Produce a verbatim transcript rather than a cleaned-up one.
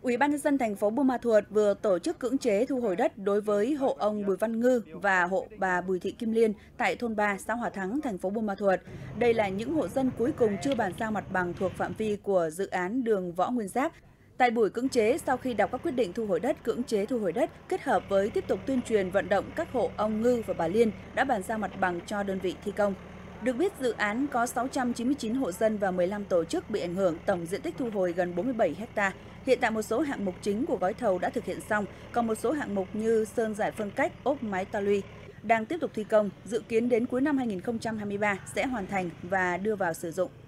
Ủy ban nhân dân thành phố Buôn Ma Thuột vừa tổ chức cưỡng chế thu hồi đất đối với hộ ông Bùi Văn Ngư và hộ bà Bùi Thị Kim Liên tại thôn ba, xã Hòa Thắng, thành phố Buôn Ma Thuột. Đây là những hộ dân cuối cùng chưa bàn giao mặt bằng thuộc phạm vi của dự án đường Võ Nguyên Giáp. Tại buổi cưỡng chế, sau khi đọc các quyết định thu hồi đất, cưỡng chế thu hồi đất, kết hợp với tiếp tục tuyên truyền vận động các hộ ông Ngư và bà Liên đã bàn giao mặt bằng cho đơn vị thi công. Được biết, dự án có sáu trăm chín mươi chín hộ dân và mười lăm tổ chức bị ảnh hưởng, tổng diện tích thu hồi gần bốn mươi bảy héc ta. Hiện tại một số hạng mục chính của gói thầu đã thực hiện xong, còn một số hạng mục như sơn rải phân cách, ốp mái ta luy đang tiếp tục thi công, dự kiến đến cuối năm hai nghìn không trăm hai mươi ba sẽ hoàn thành và đưa vào sử dụng.